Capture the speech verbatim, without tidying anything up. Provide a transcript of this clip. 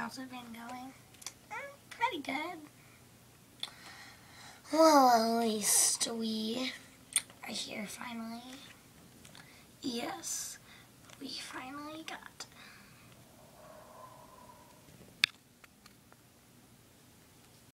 how's it been going? Mm, pretty good. Well, at least we are here finally. Yes, we finally got